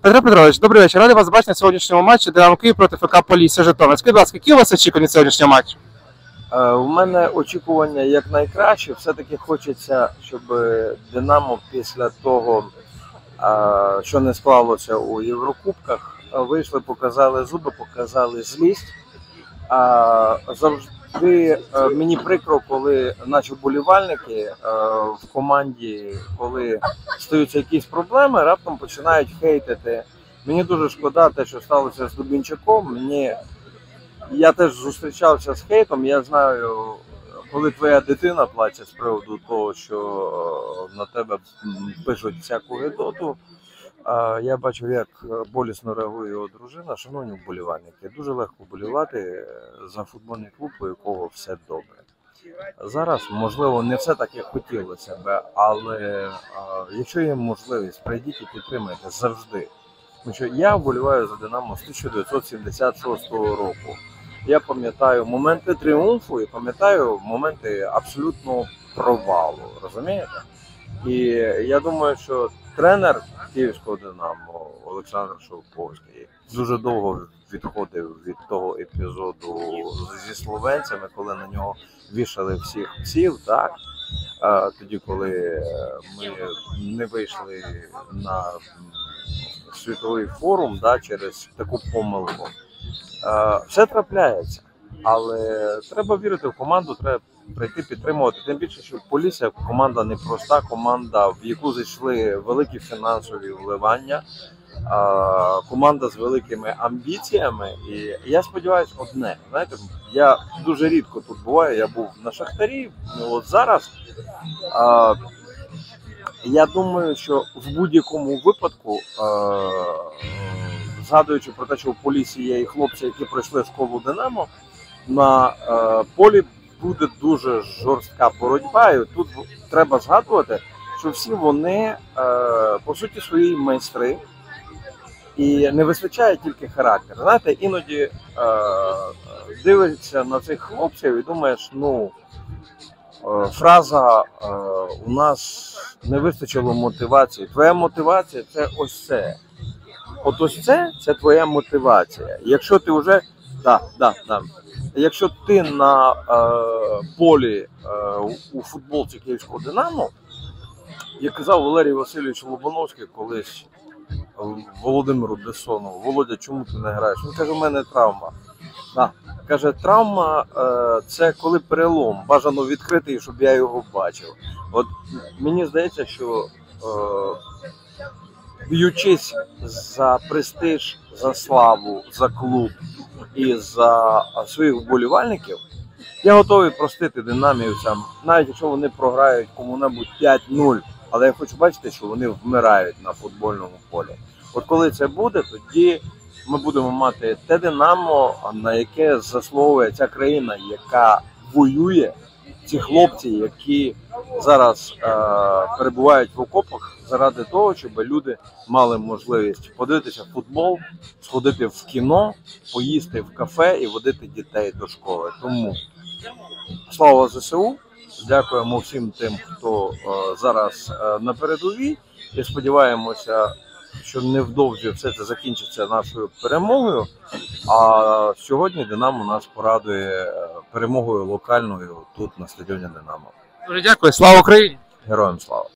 Петро Петрович, добрий вечір. Радий вас бачити на сьогоднішньому матчі Динамо Київ проти ФК Полісся Житомир. Скажіть, будь ласка, які у вас очікування від сьогоднішнього матчу? У мене очікування якнайкраще. Все-таки хочеться, щоб Динамо після того, що не склалося у Єврокубках, вийшли, показали зуби, показали злість. Завжди мені прикро, коли наші вболівальники в команді, коли стаються якісь проблеми, раптом починають хейтити. Мені дуже шкода те, що сталося з Дубінчаком. Я теж зустрічався з хейтом. Я знаю, коли твоя дитина плаче з приводу того, що на тебе пишуть всяку гидоту. Я бачив, як болісно реагує його дружина. Шановні вболівальники, дуже легко вболівати за футбольний клуб, у якого все добре. Зараз, можливо, не все так, як хотілося б, але якщо є можливість, прийдіть і підтримайте завжди. Тому що я вболіваю за Динамо з 1976 року. Я пам'ятаю моменти тріумфу і пам'ятаю моменти абсолютного провалу, розумієте? І я думаю, що тренер київського Динамо Олександр Шовковський дуже довго відходив від того епізоду зі словенцями, коли на нього вішали всіх псів, так? Тоді, коли ми не вийшли на світовий форум, да, через таку помилку. Все трапляється, але треба вірити в команду, треба прийти підтримувати. Тим більше, що Полісся команда непроста, команда, в яку зайшли великі фінансові вливання, команда з великими амбіціями. І я сподіваюся одне, знаєте, я дуже рідко тут буваю, я був на Шахтарі, от зараз я думаю, що в будь-якому випадку, згадуючи про те, що в Поліссі є і хлопці, які пройшли школу Динамо, на полі буде дуже жорстка боротьба. І тут треба згадувати, що всі вони, по суті, свої майстри. І не вистачає тільки характер. Знаєте, іноді дивишся на цих хлопців і думаєш, фраза «у нас не вистачило мотивації». Твоя мотивація – це ось це. От ось це твоя мотивація. Якщо ти вже, якщо ти на полі у футболці київського Динамо, як казав Валерій Васильович Лобановський колись Володимиру Бессонову: «Володя, чому ти не граєш?» Він каже: «У мене травма». Каже, травма – це коли перелом, бажано відкритий, щоб я його бачив. От мені здається, що б'ючись за престиж, за славу, за клуб і за своїх вболівальників, я готовий простити динамівцям, навіть якщо вони програють кому-небудь 5-0, але я хочу бачити, що вони вмирають на футбольному полі. От коли це буде, тоді ми будемо мати те Динамо, на яке заслуговує ця країна, яка воює, ці хлопці, які зараз перебувають в окопах заради того, щоб люди мали можливість подивитися футбол, сходити в кіно, поїсти в кафе і водити дітей до школи. Тому слава ЗСУ! Дякуємо всім тим, хто зараз на передовій, і сподіваємося, що невдовзі все це закінчиться нашою перемогою. А сьогодні Динамо нас порадує перемогою локальною тут на стадіоні Динамо. Дуже дякую. Слава Україні! Героям слава!